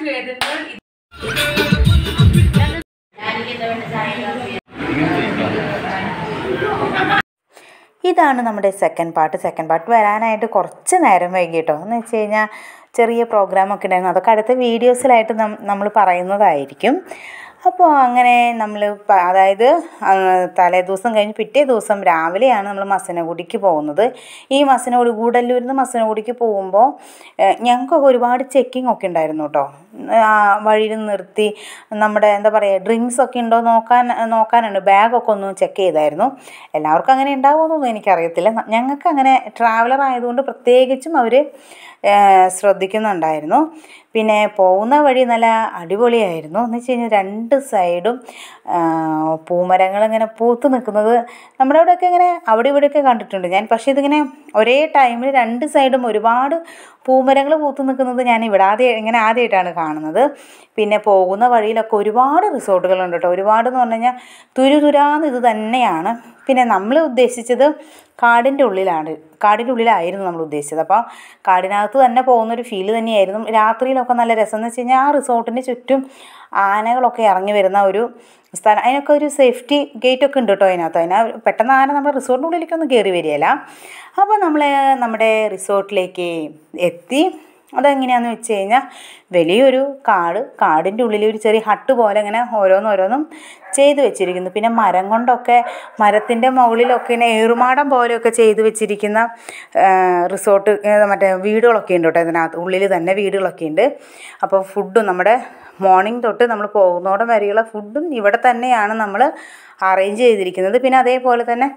ഇതാണ് നമ്മുടെ second part വരാനായിട്ട് കുറച്ച് നേരം വൈകി കേട്ടോ. എന്ന് വെച്ച് കഴിഞ്ഞാൽ ചെറിയ പ്രോഗ്രാമൊക്കെ ഉണ്ടായിരുന്നു. അതൊക്കെ അടുത്ത വീഡിയോസിലായിട്ട് നമ്മൾ പറയുന്നതായിരിക്കും. അപ്പോൾ അങ്ങനെ നമ്മൾ അതായത് തലേ ദിവസം കഴിഞ്ഞ് പിറ്റേ ദിവസം രാവിലെയാണ് നമ്മൾ മസിനഗുഡിക്ക് പോകുന്നത്. ഈ ഗൂഡല്ലൂരിൽ നിന്ന് മസിനഗുഡിക്ക് പോകുമ്പോൾ ഞങ്ങൾക്കൊക്കെ ഒരുപാട് ചെക്കിംഗ് ഒക്കെ ഉണ്ടായിരുന്നു കേട്ടോ. വഴിയിൽ നിർത്തി നമ്മുടെ എന്താ പറയുക ഡ്രിങ്ക്സ് ഒക്കെ ഉണ്ടോ നോക്കാനുണ്ട്. ബാഗൊക്കെ ഒന്ന് ചെക്ക് ചെയ്തായിരുന്നു. എല്ലാവർക്കും അങ്ങനെ ഉണ്ടാവുമെന്നൊന്നും എനിക്കറിയത്തില്ല. ഞങ്ങൾക്ക് അങ്ങനെ ട്രാവലർ ആയതുകൊണ്ട് പ്രത്യേകിച്ചും അവർ ശ്രദ്ധിക്കുന്നുണ്ടായിരുന്നു. പിന്നെ പോകുന്ന വഴി നല്ല അടിപൊളിയായിരുന്നു. എന്ന് വെച്ച് കഴിഞ്ഞാൽ രണ്ട് സൈഡും പൂമരങ്ങൾ ഇങ്ങനെ പൂത്ത് നിൽക്കുന്നത് നമ്മുടെ അവിടെയൊക്കെ ഇങ്ങനെ അവിടെ ഇവിടെയൊക്കെ കണ്ടിട്ടുണ്ട് ഞാൻ. പക്ഷേ ഇതിങ്ങനെ ഒരേ ടൈമിൽ രണ്ട് സൈഡും ഒരുപാട് പൂമരങ്ങൾ പൂത്ത് നിൽക്കുന്നത് ഞാൻ ഇവിടെ ആദ്യമായിട്ടാണ് കാണുന്നത്. പിന്നെ പോകുന്ന വഴിയിലൊക്കെ ഒരുപാട് റിസോർട്ടുകളുണ്ട് കേട്ടോ. ഒരുപാടെന്ന് പറഞ്ഞു കഴിഞ്ഞാൽ തുരുതുരാന്ന് ഇത് തന്നെയാണ്. പിന്നെ നമ്മൾ ഉദ്ദേശിച്ചത് കാടിൻ്റെ ഉള്ളിലായിരുന്നു നമ്മൾ ഉദ്ദേശിച്ചത്. അപ്പോൾ കാടിനകത്ത് തന്നെ പോകുന്നൊരു ഫീല് തന്നെയായിരുന്നു. രാത്രിയിലൊക്കെ നല്ല രസം എന്ന് വെച്ച് കഴിഞ്ഞാൽ ആ റിസോർട്ടിന് ചുറ്റും ആനകളൊക്കെ ഇറങ്ങി വരുന്ന ഒരു സ്ഥലം. അതിനൊക്കെ ഒരു സേഫ്റ്റി ഗേറ്റൊക്കെ ഉണ്ട് കേട്ടോ അതിനകത്ത്. പെട്ടെന്ന് ആന നമ്മുടെ റിസോർട്ടിൻ്റെ ഉള്ളിലേക്കൊന്നും കയറി വരികയില്ല. അപ്പോൾ നമ്മൾ നമ്മുടെ റിസോർട്ടിലേക്ക് എത്തി. അതെങ്ങനെയാണെന്ന് വെച്ച് കഴിഞ്ഞാൽ വലിയൊരു കാടിൻ്റെ ഉള്ളിൽ ഒരു ചെറിയ ഹട്ട് പോലെ ഇങ്ങനെ ഓരോന്നും ചെയ്ത് വെച്ചിരിക്കുന്നു. പിന്നെ മരത്തിൻ്റെ മുകളിലൊക്കെ ഇങ്ങനെ ഏറുമാടം പോലെയൊക്കെ ചെയ്ത് വെച്ചിരിക്കുന്ന റിസോർട്ട് മറ്റേ വീടുകളൊക്കെ ഉണ്ട് കേട്ടോ. ഇതിനകത്ത് ഉള്ളിൽ തന്നെ വീടുകളൊക്കെ ഉണ്ട്. അപ്പോൾ ഫുഡും നമ്മുടെ മോർണിംഗ് തൊട്ട് നമ്മൾ പോകുന്നോടം വരെയുള്ള ഫുഡും ഇവിടെ തന്നെയാണ് നമ്മൾ അറേഞ്ച് ചെയ്തിരിക്കുന്നത്. പിന്നെ അതേപോലെ തന്നെ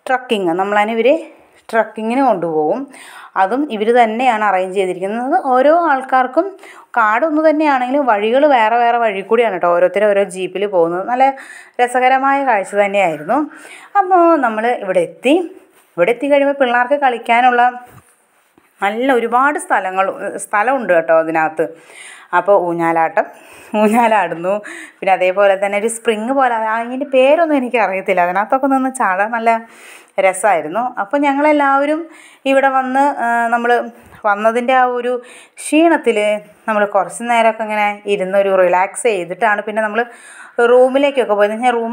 ട്രക്കിങ്ങിന് കൊണ്ടുപോകും. അതും ഇവർ തന്നെയാണ് അറേഞ്ച് ചെയ്തിരിക്കുന്നത്. ഓരോ ആൾക്കാർക്കും കാടൊന്നു തന്നെയാണെങ്കിലും വഴികൾ വേറെ വഴി കൂടിയാണ് കേട്ടോ. ഓരോ ജീപ്പിൽ പോകുന്നത്. നല്ല രസകരമായ കാഴ്ച തന്നെയായിരുന്നു. അപ്പോൾ നമ്മൾ ഇവിടെ എത്തി കഴിയുമ്പോൾ പിള്ളേർക്ക് കളിക്കാനുള്ള നല്ല ഒരുപാട് സ്ഥലമുണ്ട് കേട്ടോ അതിനകത്ത്. അപ്പോൾ ഊഞ്ഞാലാടുന്നു. പിന്നെ അതേപോലെ തന്നെ ഒരു സ്പ്രിങ് പോലെ, അതിൻ്റെ പേരൊന്നും എനിക്കറിയത്തില്ല. അതിനകത്തൊക്കെ നിന്ന് ചാടാൻ നല്ല രസമായിരുന്നു. അപ്പോൾ ഞങ്ങളെല്ലാവരും ഇവിടെ നമ്മൾ വന്നതിൻ്റെ ആ ഒരു ക്ഷീണത്തിൽ നമ്മൾ കുറച്ച് നേരമൊക്കെ ഇങ്ങനെ ഇരുന്നൊരു റിലാക്സ് ചെയ്തിട്ടാണ് പിന്നെ നമ്മൾ റൂമിലേക്കൊക്കെ പോയത്. റൂം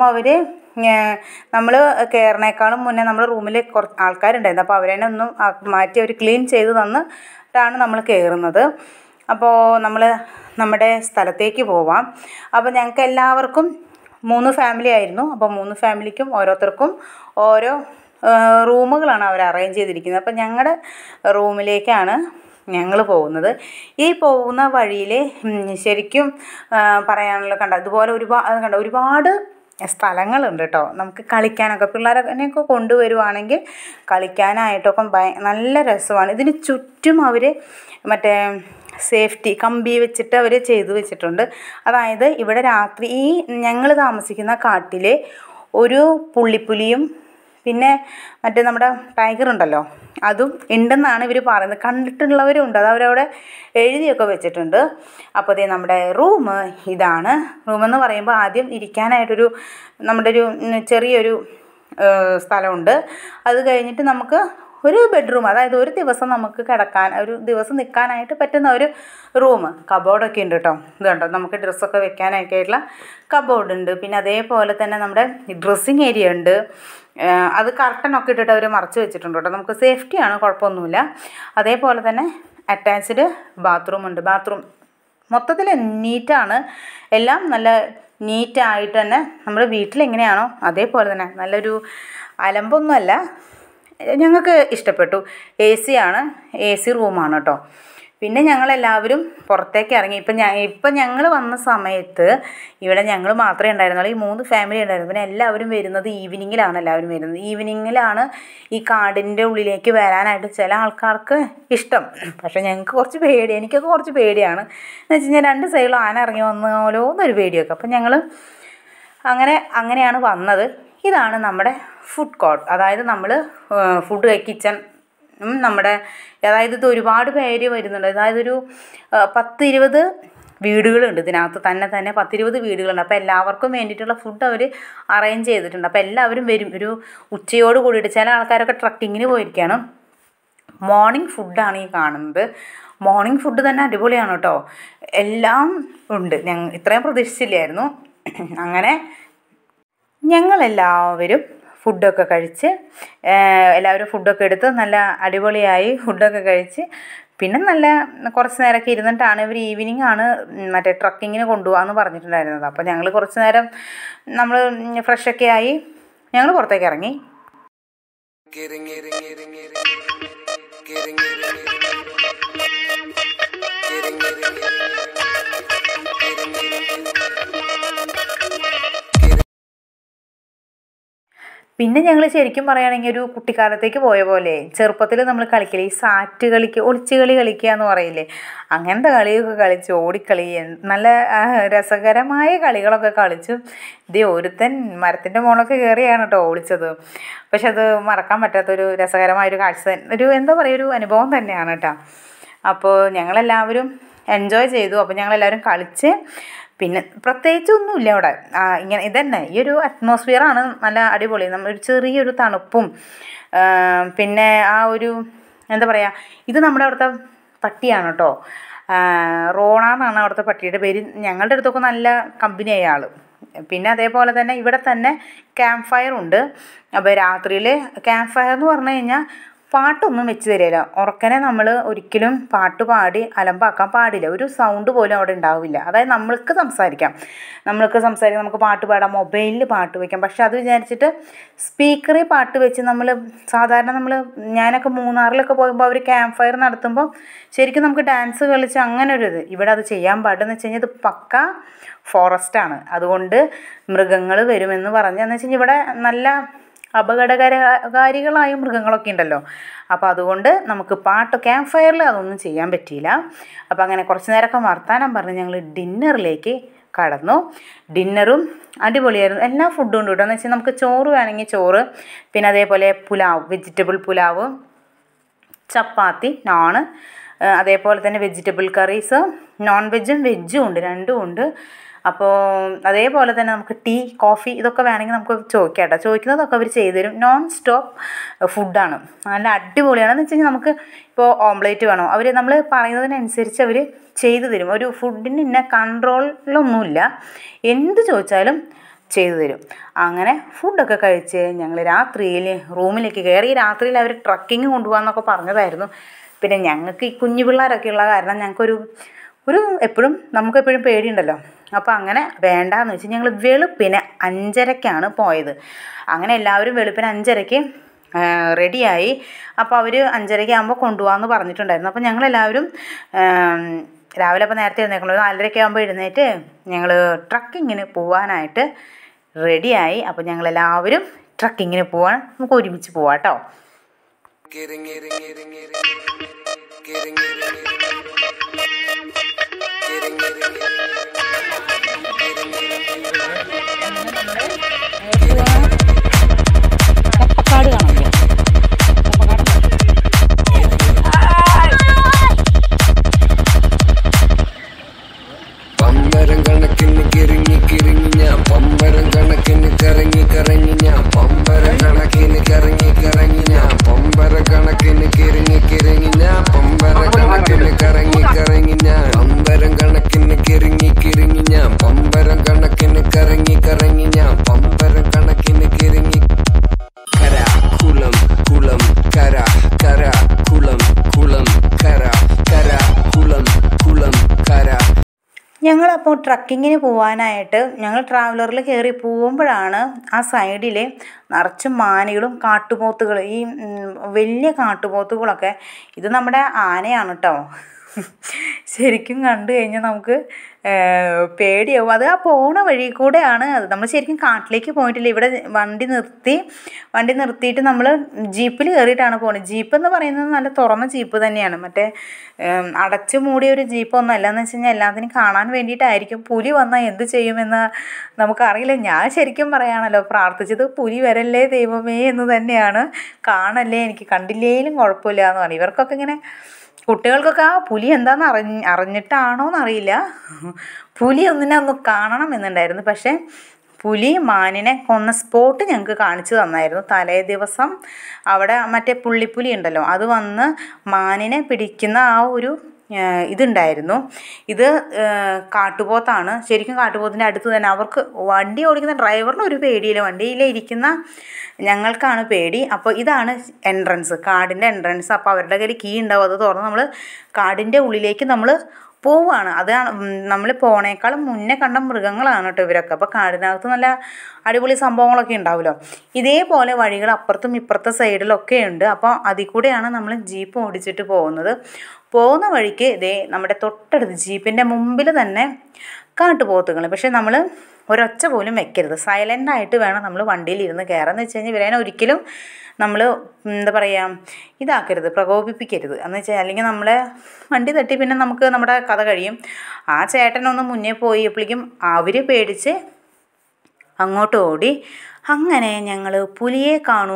നമ്മൾ കയറിനേക്കാളും മുന്നേ നമ്മൾ റൂമിൽ കുറച്ച് ആൾക്കാരുണ്ടായിരുന്നു. അപ്പോൾ അവരെന്നെ ഒന്ന് മാറ്റി അവർ ക്ലീൻ ചെയ്ത് തന്നിട്ടാണ് നമ്മൾ കയറുന്നത്. അപ്പോൾ നമ്മൾ നമ്മുടെ സ്ഥലത്തേക്ക് പോവാം. അപ്പോൾ ഞങ്ങൾക്ക് എല്ലാവർക്കും 3 ഫാമിലി ആയിരുന്നു. അപ്പോൾ 3 ഫാമിലിക്കും ഓരോരുത്തർക്കും ഓരോ റൂമുകളാണ് അവർ അറേഞ്ച് ചെയ്തിരിക്കുന്നത്. അപ്പോൾ ഞങ്ങളുടെ റൂമിലേക്കാണ് ഞങ്ങൾ പോകുന്നത്. ഈ പോകുന്ന വഴിയിൽ ശരിക്കും പറയാനുള്ള ഇതുപോലെ ഒരുപാട് സ്ഥലങ്ങളുണ്ട് കേട്ടോ. നമുക്ക് കളിക്കാനൊക്കെ പിള്ളേരൊക്കെ കൊണ്ടുവരുവാണെങ്കിൽ കളിക്കാനായിട്ടൊക്കെ നല്ല രസമാണ്. ഇതിന് ചുറ്റും അവർ മറ്റേ സേഫ്റ്റി കമ്പി വെച്ചിട്ട് അവർ ചെയ്തു വെച്ചിട്ടുണ്ട്. അതായത് ഇവിടെ രാത്രി ഞങ്ങൾ താമസിക്കുന്ന കാട്ടിൽ ഒരു പുള്ളിപ്പുലിയും പിന്നെ മറ്റേ നമ്മുടെ ടൈഗർ ഉണ്ടല്ലോ അതും ഉണ്ടെന്നാണ് ഇവർ പറയുന്നത്. കണ്ടിട്ടുള്ളവരുണ്ട്. അത് അവരവിടെ എഴുതിയൊക്കെ വെച്ചിട്ടുണ്ട്. അപ്പോൾ നമ്മുടെ ഇതാണ്. റൂമെന്ന് പറയുമ്പോൾ ആദ്യം ഇരിക്കാനായിട്ടൊരു നമ്മുടെ ഒരു ചെറിയൊരു സ്ഥലമുണ്ട്. അത് കഴിഞ്ഞിട്ട് നമുക്ക് ഒരു ബെഡ്റൂം, അതായത് ഒരു ദിവസം നമുക്ക് ഒരു ദിവസം നിൽക്കാനായിട്ട് പറ്റുന്ന ഒരു റൂം. കബോർഡൊക്കെ ഉണ്ട് കേട്ടോ. ഇതുണ്ടോ നമുക്ക് ഡ്രസ്സൊക്കെ വെക്കാനൊക്കെയായിട്ടുള്ള കബോർഡുണ്ട്. പിന്നെ അതേപോലെ തന്നെ നമ്മുടെ ഡ്രസ്സിങ് ഏരിയ ഉണ്ട്. അത് കർട്ടനൊക്കെ ഇട്ടിട്ട് അവർ മറച്ച് വെച്ചിട്ടുണ്ട് കേട്ടോ. നമുക്ക് സേഫ്റ്റിയാണ്, കുഴപ്പമൊന്നുമില്ല. അതേപോലെ തന്നെ അറ്റാച്ച്ഡ് ബാത്റൂമുണ്ട്. ബാത്റൂം മൊത്തത്തിൽ നീറ്റാണ്. എല്ലാം നല്ല നീറ്റായിട്ട് തന്നെ നമ്മുടെ വീട്ടിലെങ്ങനെയാണോ അതേപോലെ തന്നെ നല്ലൊരു അലമ്പൊന്നുമല്ല. ഞങ്ങൾക്ക് ഇഷ്ടപ്പെട്ടു. AC റൂമാണ് കേട്ടോ. പിന്നെ ഞങ്ങളെല്ലാവരും പുറത്തേക്ക് ഇറങ്ങി. ഇപ്പം ഞങ്ങൾ വന്ന സമയത്ത് ഇവിടെ ഞങ്ങൾ മാത്രമേ ഉണ്ടായിരുന്നുള്ളൂ. ഈ 3 ഫാമിലി ഉണ്ടായിരുന്നു. പിന്നെ എല്ലാവരും വരുന്നത് ഈവനിങ്ങിലാണ് ഈ കാടിൻ്റെ ഉള്ളിലേക്ക് വരാനായിട്ട് ചില ആൾക്കാർക്ക് ഇഷ്ടം. പക്ഷേ എനിക്കൊക്കെ കുറച്ച് പേടിയാണ്. എന്ന് വെച്ച് കഴിഞ്ഞാൽ 2 സൈഡിലും ആന ഇറങ്ങി വന്നോലോ എന്നൊരു പേടിയൊക്കെ. അപ്പം ഞങ്ങൾ അങ്ങനെയാണ് വന്നത്. ഇതാണ് നമ്മുടെ ഫുഡ് കോർട്ട്. അതായത് നമ്മൾ കിച്ചൺ അതായത് ഇത് ഒരുപാട് പേര് വരുന്നുണ്ട്. അതായത് ഒരു 10-20 വീടുകളുണ്ട് ഇതിനകത്ത് തന്നെ 10-20 വീടുകളുണ്ട്. അപ്പോൾ എല്ലാവർക്കും വേണ്ടിയിട്ടുള്ള ഫുഡ് അവർ അറേഞ്ച് ചെയ്തിട്ടുണ്ട്. അപ്പോൾ എല്ലാവരും വരും. ഒരു ഉച്ചയോട് കൂടിയിട്ട് ചില ആൾക്കാരൊക്കെ ട്രക്കിങ്ങിന് പോയിരിക്കുകയാണ്. മോർണിംഗ് ഫുഡാണ് ഈ കാണുന്നത്. മോർണിംഗ് ഫുഡ് തന്നെ അടിപൊളിയാണ് കേട്ടോ. എല്ലാം ഉണ്ട്. ഇത്രയും പ്രതീക്ഷിച്ചില്ലായിരുന്നു. അങ്ങനെ ഞങ്ങളെല്ലാവരും ഫുഡൊക്കെ കഴിച്ച് എല്ലാവരും ഫുഡൊക്കെ എടുത്ത് നല്ല അടിപൊളിയായി ഫുഡൊക്കെ കഴിച്ച് പിന്നെ നല്ല കുറച്ച് നേരമൊക്കെ ഇരുന്നിട്ടാണ് ഇവർ ഈവനിങ് ആണ് മറ്റേ ട്രക്കിങ്ങിന് കൊണ്ടുപോകാമെന്ന് പറഞ്ഞിട്ടുണ്ടായിരുന്നത്. അപ്പോൾ ഞങ്ങൾ കുറച്ച് നേരം നമ്മൾ ഫ്രഷൊക്കെ ആയി ഞങ്ങൾ പുറത്തേക്ക് ഇറങ്ങി. പിന്നെ ഞങ്ങൾ ശരിക്കും പറയുകയാണെങ്കിൽ ഒരു കുട്ടിക്കാലത്തേക്ക് പോയ പോലെ ചെറുപ്പത്തിൽ നമ്മൾ കളിക്കില്ലേ, ഈ സാറ്റ് കളിക്കുക, ഒളിച്ച് കളി കളിക്കുക എന്ന് പറയില്ലേ, അങ്ങനത്തെ കളിയൊക്കെ കളിച്ച് ഓടിക്കളി, നല്ല രസകരമായ കളികളൊക്കെ കളിച്ചു. ഇതേ ഒരുത്തൻ മരത്തിൻ്റെ മുകളൊക്കെ കയറിയാണ് കേട്ടോ ഓടിച്ചത്. പക്ഷെ അത് മറക്കാൻ പറ്റാത്തൊരു രസകരമായൊരു കാഴ്ച, ഒരു എന്താ പറയുക, ഒരു അനുഭവം തന്നെയാണ് കേട്ടോ. അപ്പോൾ ഞങ്ങളെല്ലാവരും എൻജോയ് ചെയ്തു. അപ്പോൾ ഞങ്ങളെല്ലാവരും കളിച്ച് പിന്നെ പ്രത്യേകിച്ചൊന്നുമില്ല അവിടെ. ഇങ്ങനെ ഇതന്നെ ഈ ഒരു അറ്റ്മോസ്ഫിയറാണ് നല്ല അടിപൊളി. ഒരു ചെറിയൊരു തണുപ്പും പിന്നെ ആ ഒരു എന്താ പറയുക, ഇത് നമ്മുടെ അവിടുത്തെ പട്ടിയാണ് കേട്ടോ. റോണ എന്നാണ് അവിടുത്തെ പട്ടിയുടെ പേര്. ഞങ്ങളുടെ അടുത്തൊക്കെ നല്ല കമ്പനിയായ ആൾ. പിന്നെ അതേപോലെ തന്നെ ഇവിടെ തന്നെ ക്യാമ്പ് ഫയറുണ്ട്. അപ്പോൾ രാത്രിയിൽ ക്യാമ്പ് ഫയർ എന്ന് പറഞ്ഞു കഴിഞ്ഞാൽ പാട്ടൊന്നും വെച്ച് തരില്ല. ഉറക്കനെ നമ്മൾ ഒരിക്കലും പാട്ട് പാടി അലമ്പാക്കാൻ പാടില്ല. ഒരു സൗണ്ട് പോലും അവിടെ ഉണ്ടാവില്ല. അതായത് നമ്മൾക്ക് സംസാരിക്കാം, നമുക്ക് പാട്ട് പാടാം, മൊബൈലിൽ പാട്ട് വയ്ക്കാം. പക്ഷെ അത് വിചാരിച്ചിട്ട് സ്പീക്കറിൽ പാട്ട് വെച്ച് സാധാരണ ഞാനൊക്കെ മൂന്നാറിലൊക്കെ പോകുമ്പോൾ അവർ ക്യാമ്പ് ഫയർ നടത്തുമ്പോൾ ശരിക്കും നമുക്ക് ഡാൻസ് കളിച്ച് അങ്ങനെ ഒരു ഇത്. ഇവിടെ അത് ചെയ്യാൻ പാടെന്ന് വെച്ച് കഴിഞ്ഞാൽ ഇത് പക്ക ഫോറസ്റ്റാണ്. അതുകൊണ്ട് മൃഗങ്ങൾ വരുമെന്ന് പറഞ്ഞ് എന്ന് വെച്ച് കഴിഞ്ഞാൽ ഇവിടെ നല്ല അപകടകാരികളായ മൃഗങ്ങളൊക്കെ ഉണ്ടല്ലോ. അപ്പോൾ അതുകൊണ്ട് നമുക്ക് ക്യാമ്പ് ഫയറിൽ അതൊന്നും ചെയ്യാൻ പറ്റിയില്ല. അപ്പോൾ അങ്ങനെ കുറച്ച് നേരമൊക്കെ വർത്താനം പറഞ്ഞ് ഞങ്ങൾ ഡിന്നറിലേക്ക് കടന്നു. ഡിന്നറും അടിപൊളിയായിരുന്നു. എല്ലാ ഫുഡും ഉണ്ട് കേട്ടോ. എന്ന് വെച്ചാൽ നമുക്ക് ചോറ് വേണമെങ്കിൽ ചോറ്, പിന്നെ അതേപോലെ പുലാവ്, വെജിറ്റബിൾ പുലാവ്, ചപ്പാത്തി, നാണ്, അതേപോലെ തന്നെ വെജിറ്റബിൾ കറീസ്, നോൺ വെജും വെജും ഉണ്ട്, രണ്ടും ഉണ്ട്. അപ്പോൾ അതേപോലെ തന്നെ നമുക്ക് ടീ, കോഫി ഇതൊക്കെ വേണമെങ്കിൽ നമുക്ക് ചോദിക്കാം കേട്ടോ. ചോദിക്കുന്നതൊക്കെ അവർ ചെയ്തു തരും. നോൺ സ്റ്റോപ്പ് ഫുഡാണ്, നല്ല അടിപൊളിയാണ്. എന്ന് വെച്ച് കഴിഞ്ഞാൽ നമുക്ക് ഇപ്പോൾ ഓംലേറ്റ് വേണോ, നമ്മൾ പറയുന്നതിനനുസരിച്ച് അവർ ചെയ്തു തരും. ഒരു ഫുഡിന് ഇന്ന കൺട്രോളിലൊന്നുമില്ല, എന്ത് ചോദിച്ചാലും ചെയ്തു തരും. അങ്ങനെ ഫുഡൊക്കെ കഴിച്ച് ഞങ്ങൾ രാത്രിയിൽ റൂമിലേക്ക് കയറി. രാത്രിയിൽ അവർ ട്രക്കിങ് കൊണ്ടുപോകാമെന്നൊക്കെ പറഞ്ഞതായിരുന്നു. പിന്നെ ഞങ്ങൾക്ക് ഈ കുഞ്ഞു പിള്ളേരൊക്കെ ഉള്ള കാരണം ഞങ്ങൾക്കൊരു നമുക്കെപ്പോഴും പേടിയുണ്ടല്ലോ. അപ്പോൾ അങ്ങനെ വേണ്ടാന്ന് വെച്ച് ഞങ്ങൾ വെളുപ്പിന് 5:30ക്കാണ് പോയത്. അങ്ങനെ എല്ലാവരും വെളുപ്പിന് 5:30ക്ക് റെഡിയായി. അപ്പോൾ അവർ 5:30 ആകുമ്പോൾ കൊണ്ടുപോകാമെന്ന് പറഞ്ഞിട്ടുണ്ടായിരുന്നു. അപ്പോൾ ഞങ്ങളെല്ലാവരും രാവിലെ അപ്പോൾ നേരത്തെ എഴുന്നേൽക്കണം, 4:30 ആകുമ്പോൾ എഴുന്നേറ്റ് ഞങ്ങൾ ട്രക്കിങ്ങിന് പോകാനായിട്ട് റെഡിയായി. അപ്പോൾ ഞങ്ങളെല്ലാവരും ട്രക്കിങ്ങിന് പോകാൻ നമുക്ക് ഒരുമിച്ച് പോവാം കേട്ടോ. കപ്പക്കാട് കാണാം. പമ്പരം കണക്കിന് കിറങ്ങി കിറങ്ങി ഞാൻ, പമ്പരം കണക്കിന് കറങ്ങി കറങ്ങി ഞാൻ, പമ്പരം കണക്കിന് കറങ്ങി കറങ്ങി ഞാൻ, പമ്പര കണക്കിന് കിറങ്ങി കിറങ്ങി ഞാൻ, പമ്പര കണക്കിന് കറങ്ങി കറങ്ങി ഞാൻ, പമ്പരം കണക്കിന് കിറങ്ങി കിറങ്ങി ഞാൻ, പമ്പരം കണക്കിന് കറങ്ങി കറങ്ങി ഞാൻ, പമ്പരം കണക്കിന് കിറങ്ങി. കര കുളം കുളം കര, കര കുളം കുളം കര, കര കുളം കുളം കര. ഞങ്ങളപ്പോൾ ട്രക്കിങ്ങിന് പോകാനായിട്ട് ഞങ്ങൾ ട്രാവലറിൽ കയറി പോകുമ്പോഴാണ് ആ സൈഡിൽ നിറച്ചും മാനുകളും കാട്ടുപോത്തുകൾ, ഈ വലിയ കാട്ടുപോത്തുകളൊക്കെ. ഇത് നമ്മുടെ ആനയാണ് കേട്ടോ. ശരിക്കും കണ്ടു കഴിഞ്ഞാൽ നമുക്ക് പേടിയാവും. അത് ആ പോണ വഴി കൂടെയാണ്. അത് നമ്മൾ ശരിക്കും കാട്ടിലേക്ക് പോയിട്ടില്ല. ഇവിടെ വണ്ടി നിർത്തിയിട്ട് നമ്മൾ ജീപ്പിൽ കയറിയിട്ടാണ് പോകുന്നത്. ജീപ്പ് എന്ന് പറയുന്നത് നല്ല തുറന്ന ജീപ്പ് തന്നെയാണ്, മറ്റേ അടച്ചു മൂടിയ ഒരു ജീപ്പൊന്നും അല്ല. എന്ന് വെച്ച് കഴിഞ്ഞാൽ എല്ലാത്തിനും കാണാൻ വേണ്ടിയിട്ടായിരിക്കും. പുലി വന്നാൽ എന്ത് ചെയ്യുമെന്ന് നമുക്കറിയില്ല. ഞാൻ ശരിക്കും പറയാണല്ലോ പ്രാർത്ഥിച്ചത്, പുലി വരല്ലേ ദൈവമേ എന്ന് തന്നെയാണ്. കാണല്ലേ, എനിക്ക് കണ്ടില്ലേലും കുഴപ്പമില്ല എന്ന് പറഞ്ഞു. ഇവർക്കൊക്കെ ഇങ്ങനെ കുട്ടികൾക്കൊക്കെ ആ പുലി എന്താണെന്ന് അറിഞ്ഞിട്ടാണോ എന്നറിയില്ല, പുലി ഒന്നിനെ ഒന്ന് കാണണം എന്നുണ്ടായിരുന്നു. പക്ഷേ പുലി മാനിനെ കൊന്ന സ്പോട്ട് ഞങ്ങൾക്ക് കാണിച്ചു തന്നായിരുന്നു. തലേ ദിവസം അവിടെ മറ്റേ പുള്ളിപ്പുലി ഉണ്ടല്ലോ, അത് വന്ന് മാനിനെ പിടിക്കുന്ന ആ ഒരു ഇതുണ്ടായിരുന്നു. ഇത് കാട്ടുപോത്താണ്, ശരിക്കും കാട്ടുപോത്തിൻ്റെ അടുത്ത് തന്നെ. അവർക്ക് വണ്ടി ഓടിക്കുന്ന ഡ്രൈവറിന് ഒരു പേടിയില്ല, വണ്ടിയിലിരിക്കുന്ന ഞങ്ങൾക്കാണ് പേടി. അപ്പോൾ ഇതാണ് എൻട്രൻസ്, കാടിൻ്റെ എൻട്രൻസ്. അപ്പോൾ അവരുടെ കയ്യിൽ കീ ഉണ്ടാവും, അത് തുറന്ന് നമ്മൾ കാടിൻ്റെ ഉള്ളിലേക്ക് നമ്മൾ പോവുകയാണ്. അതാണ് നമ്മൾ പോണേക്കാളും മുന്നേ കണ്ട മൃഗങ്ങളാണ് കേട്ടോ ഇവരൊക്കെ. അപ്പോൾ കാടിനകത്ത് നല്ല അടിപൊളി സംഭവങ്ങളൊക്കെ ഉണ്ടാവുമല്ലോ. ഇതേപോലെ വഴികൾ അപ്പുറത്തും ഇപ്പുറത്തെ സൈഡിലൊക്കെ ഉണ്ട്. അപ്പോൾ അതിൽ കൂടെയാണ് നമ്മൾ ജീപ്പ് ഓടിച്ചിട്ട് പോകുന്ന വഴിക്ക് ഇതേ നമ്മുടെ തൊട്ടടുത്ത് ജീപ്പിൻ്റെ മുമ്പിൽ തന്നെ കാട്ടുപോത്തുകൾ. പക്ഷേ നമ്മൾ ഒരൊച്ച പോലും വെക്കരുത്, സൈലൻ്റായിട്ട് വേണം നമ്മൾ വണ്ടിയിലിരുന്ന് കയറാമെന്ന് വെച്ച് കഴിഞ്ഞാൽ ഇവരേനെ ഒരിക്കലും നമ്മൾ എന്താ പറയുക ഇതാക്കരുത്, പ്രകോപിപ്പിക്കരുത് എന്ന് വെച്ചാൽ, അല്ലെങ്കിൽ നമ്മളെ വണ്ടി തട്ടി പിന്നെ നമുക്ക് നമ്മുടെ കഥ കഴിയും. ആ ചേട്ടനൊന്ന് മുന്നേ പോയപ്പോഴേക്കും അവർ പേടിച്ച് അങ്ങോട്ട് ഓടി. അങ്ങനെ ഞങ്ങൾ പുലിയെ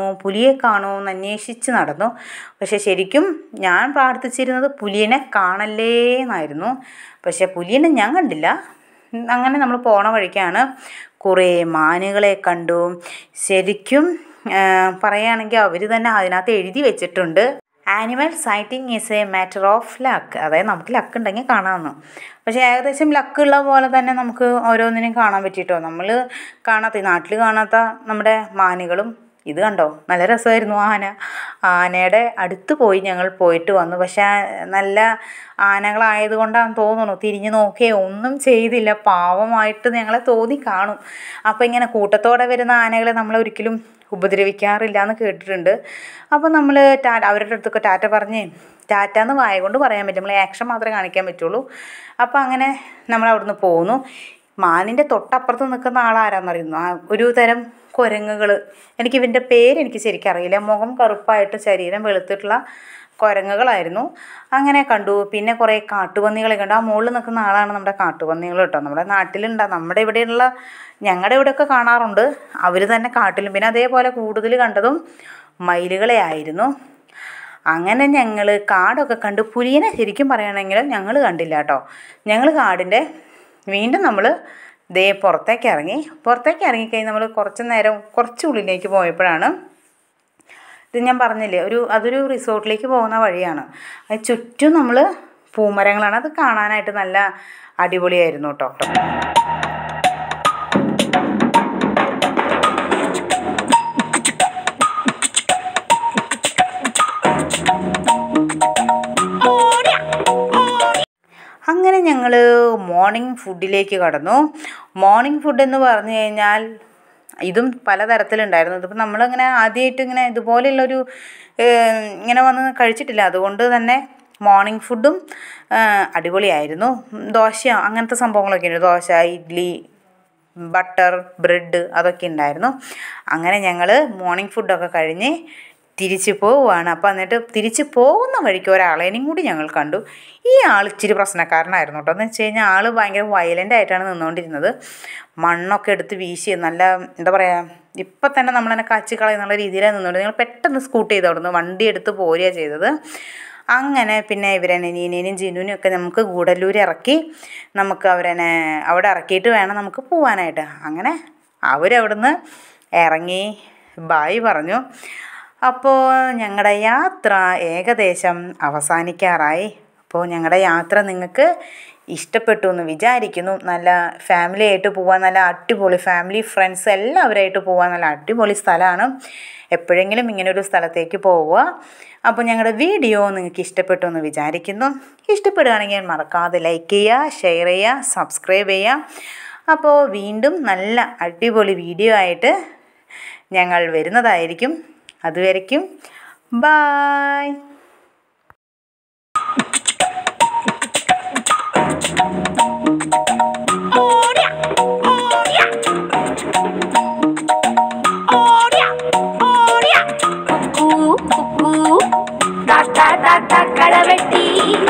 കാണൂ എന്ന് അന്വേഷിച്ച് നടന്നു. പക്ഷെ ശരിക്കും ഞാൻ പ്രാർത്ഥിച്ചിരുന്നത് പുലിയെ കാണല്ലേ എന്നായിരുന്നു. പക്ഷെ പുലിയെ ഞാൻ കണ്ടില്ല. അങ്ങനെ നമ്മൾ പോണ വഴിക്കാണ് കുറേ മാനുകളെ കണ്ടു. ശരിക്കും പറയുകയാണെങ്കിൽ അവർ തന്നെ അതിനകത്ത് എഴുതി വെച്ചിട്ടുണ്ട്, animal sighting is a matter of luck. അതായത് നമുക്ക് ലക്ക് ഉണ്ടെങ്കിൽ കാണാമെന്ന്. പക്ഷേ ഏകദേശം ലക്കുള്ള പോലെ തന്നെ നമുക്ക് ഓരോന്നിനും കാണാൻ പറ്റിയിട്ടോ. നമ്മൾ നാട്ടിൽ കാണാത്ത നമ്മുടെ മാനുകളും ഇത് കണ്ടോ, നല്ല രസമായിരുന്നു. ആനയുടെ അടുത്ത് ഞങ്ങൾ പോയിട്ട് വന്നു. പക്ഷേ നല്ല ആനകളായത് കൊണ്ടാണെന്ന് തോന്നുന്നു തിരിഞ്ഞ് നോക്കിയേ ഒന്നും ചെയ്തില്ല, പാവമായിട്ട് ഞങ്ങളെ തോന്നി കാണും. അപ്പോൾ ഇങ്ങനെ കൂട്ടത്തോടെ വരുന്ന ആനകളെ നമ്മളൊരിക്കലും ഉപദ്രവിക്കാറില്ല എന്ന് കേട്ടിട്ടുണ്ട്. അപ്പോൾ നമ്മൾ അവരുടെ അടുത്തൊക്കെ ടാറ്റ പറഞ്ഞ്, ടാറ്റാന്ന് വായ കൊണ്ട് പറയാൻ പറ്റും, നമ്മൾ ആക്ഷൻ മാത്രമേ കാണിക്കാൻ പറ്റുള്ളൂ. അപ്പോൾ അങ്ങനെ നമ്മൾ അവിടുന്ന് പോന്നു. മാനിൻ്റെ തൊട്ടപ്പുറത്ത് നിൽക്കുന്ന ആളാരാന്നറിയുന്നു, ഒരു തരം കുരങ്ങുകൾ. എനിക്കിവൻ്റെ പേരെനിക്ക് ശരിക്കും അറിയില്ല. മുഖം കറുപ്പായിട്ട് ശരീരം വെളുത്തിട്ടുള്ള കുരങ്ങുകളായിരുന്നു. അങ്ങനെ കണ്ടു. പിന്നെ കുറേ കാട്ടുപന്നികളെ കണ്ടു. ആ മുകളിൽ നിൽക്കുന്ന ആളാണ് നമ്മുടെ കാട്ടുപന്നികൾ കേട്ടോ. നമ്മുടെ നാട്ടിലുണ്ടാകും, നമ്മുടെ ഇവിടെയുള്ള ഞങ്ങളുടെ ഇവിടെയൊക്കെ കാണാറുണ്ട്. അവർ തന്നെ കാട്ടിലും. പിന്നെ അതേപോലെ കൂടുതൽ കണ്ടതും മയിലുകളെ ആയിരുന്നു. അങ്ങനെ ഞങ്ങൾ കാടൊക്കെ കണ്ട് പുലിയെ ശരിക്കും പറയുകയാണെങ്കിൽ ഞങ്ങൾ കണ്ടില്ല കേട്ടോ. ഞങ്ങൾ കാടിൻ്റെ വീണ്ടും നമ്മൾ പുറത്തേക്ക് ഇറങ്ങിക്കഴിഞ്ഞ് നമ്മൾ കുറച്ച് ഉള്ളിലേക്ക് പോയപ്പോഴാണ് ഇത് ഞാൻ പറഞ്ഞില്ലേ, അതൊരു റിസോർട്ടിലേക്ക് പോകുന്ന വഴിയാണ്. അത് ചുറ്റും നമ്മൾ പൂമരങ്ങളാണ്. അത് കാണാനായിട്ട് നല്ല അടിപൊളിയായിരുന്നു കേട്ടോ. അങ്ങനെ ഞങ്ങൾ മോർണിംഗ് ഫുഡിലേക്ക് കടന്നു. മോർണിംഗ് ഫുഡ് എന്ന് പറഞ്ഞു കഴിഞ്ഞാൽ ഇതും പലതരത്തിലുണ്ടായിരുന്നു. ഇതിപ്പോൾ നമ്മളിങ്ങനെ ആദ്യമായിട്ട് ഇങ്ങനെ ഇതുപോലെയുള്ളൊരു ഇങ്ങനെ വന്ന് കഴിച്ചിട്ടില്ല. അതുകൊണ്ട് തന്നെ മോർണിംഗ് ഫുഡും അടിപൊളിയായിരുന്നു. ദോശ അങ്ങനത്തെ സംഭവങ്ങളൊക്കെ ഉണ്ട്. ദോശ, ഇഡ്ഡലി, ബട്ടർ, ബ്രെഡ് അതൊക്കെ ഉണ്ടായിരുന്നു. അങ്ങനെ ഞങ്ങൾ മോർണിംഗ് ഫുഡൊക്കെ കഴിഞ്ഞ് തിരിച്ച് പോവുകയാണ്. അപ്പോൾ എന്നിട്ട് തിരിച്ച് പോകുന്ന വഴിക്ക് ഒരാളേനും കൂടി ഞങ്ങൾ കണ്ടു. ഈ ആൾ ഇച്ചിരി പ്രശ്നക്കാരനായിരുന്നു കേട്ടോ. എന്ന് വെച്ച് കഴിഞ്ഞാൽ ആൾ ഭയങ്കര വയലൻ്റ് ആയിട്ടാണ് നിന്നുകൊണ്ടിരുന്നത്. മണ്ണൊക്കെ എടുത്ത് വീശി നല്ല എന്താ പറയുക, ഇപ്പം തന്നെ നമ്മളെന്നെ കാച്ചിക്കളയെന്നുള്ള രീതിയിലാണ് നിന്നുകൊണ്ട് ഞങ്ങൾ പെട്ടെന്ന് സ്കൂട്ട് ചെയ്ത് അവിടുന്ന് വണ്ടി എടുത്ത് പോരുകയാണ് ചെയ്തത്. അങ്ങനെ പിന്നെ നീനേനും ജിനുവിനും ഒക്കെ നമുക്ക് ഗൂഡല്ലൂർ ഇറക്കി, നമുക്ക് അവിടെ ഇറക്കിയിട്ട് വേണം നമുക്ക് പോകാനായിട്ട്. അങ്ങനെ അവരവിടുന്ന് ഇറങ്ങി ബായ് പറഞ്ഞു. അപ്പോൾ ഞങ്ങളുടെ യാത്ര ഏകദേശം അവസാനിക്കാറായി. അപ്പോൾ ഞങ്ങളുടെ യാത്ര നിങ്ങൾക്ക് ഇഷ്ടപ്പെട്ടു എന്ന് വിചാരിക്കുന്നു. നല്ല ഫാമിലി ആയിട്ട് പോകാൻ, നല്ല അടിപൊളി ഫാമിലി ഫ്രണ്ട്സ് എല്ലാവരായിട്ട് പോകാൻ നല്ല അടിപൊളി സ്ഥലമാണ്. എപ്പോഴെങ്കിലും ഇങ്ങനൊരു സ്ഥലത്തേക്ക് പോവുക. അപ്പോൾ ഞങ്ങളുടെ വീഡിയോ നിങ്ങൾക്ക് ഇഷ്ടപ്പെട്ടു എന്ന് വിചാരിക്കുന്നു. ഇഷ്ടപ്പെടുകയാണെങ്കിൽ മറക്കാതെ ലൈക്ക് ചെയ്യുക, ഷെയർ ചെയ്യുക, സബ്സ്ക്രൈബ് ചെയ്യുക. അപ്പോൾ വീണ്ടും നല്ല അടിപൊളി വീഡിയോ ആയിട്ട് ഞങ്ങൾ വരുന്നതായിരിക്കും. അതുവരയ്ക്കും ബായ്. കളവെട്ടി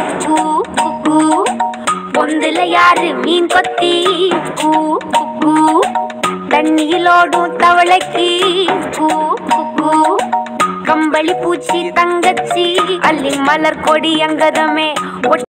പൊന്തില യാര് മീൻ കൊത്തി തണ്ണിയിലോടും തവളയ്ക്ക് കമ്പളി പൂച്ചി തങ്കച്ചി അല്ലി മലർ കൊടി അങ്കതമേ